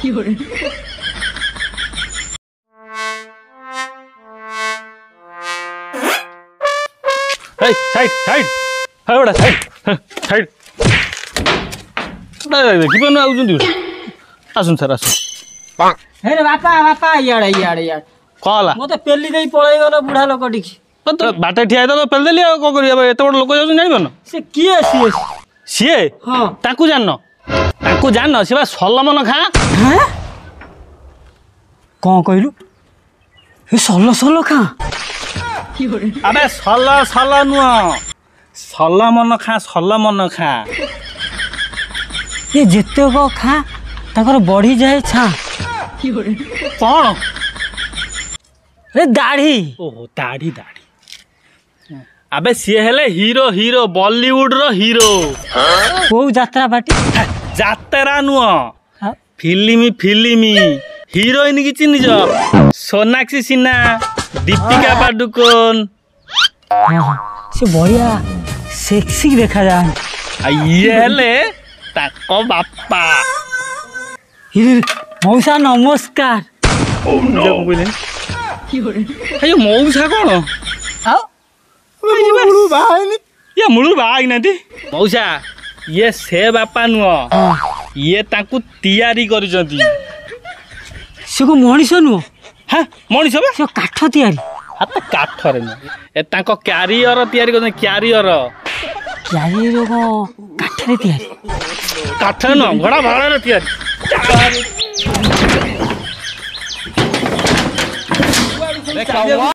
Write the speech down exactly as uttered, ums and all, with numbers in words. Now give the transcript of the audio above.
side side hi बड़ा side side देखि पन आउजंती आसुन सर आसुन हे रे बापा बापा याडे याडे याड कहला मते पेली देई पळै गलो बुढा लोक डिकी तो बाटे ठिया तो पेल देली को करिया एते बड़ लोक जाउन जानिबन से किए सिए सिए हां ताकू जाननो ताकू जाननो सिबा सलमन खा हैं कोन कहलु हे सल्लो सल्लो खा अबे सल सल नुआ सलमन खा सलमन खा ये जेते को खा ताकर बढ़ी जाए छा कौन रे दाढ़ी ओहो दाढ़ी दाढ़ी अबे सी हेले हीरो हीरो बॉलीवुड रो हीरो को यात्रा बाटी जातरा नुआ फिल्मी फिल्मी हीरोइन की चिन्ह जो सोनाक्षी सिन्हा दीपिका पादुकोण से बढ़िया सेक्सी देखा जाए आ ये हेले ताको बाप्पा हिर मौसा नमस्कार जब बोले अयो मौसा कौन आओ मुळु बाहनी ये मुळु बाई नाती मौसा ये से बापा नुह ये ताकू तैयारी करिसंती से को मनीष नु हां मनीष बा से काठ तैयारी हां काठ रे न ए ताको कैरियर तैयारी करन कैरियर कैरियर को काठ रे तैयारी काठ न घोड़ा भाड़ा रे तैयारी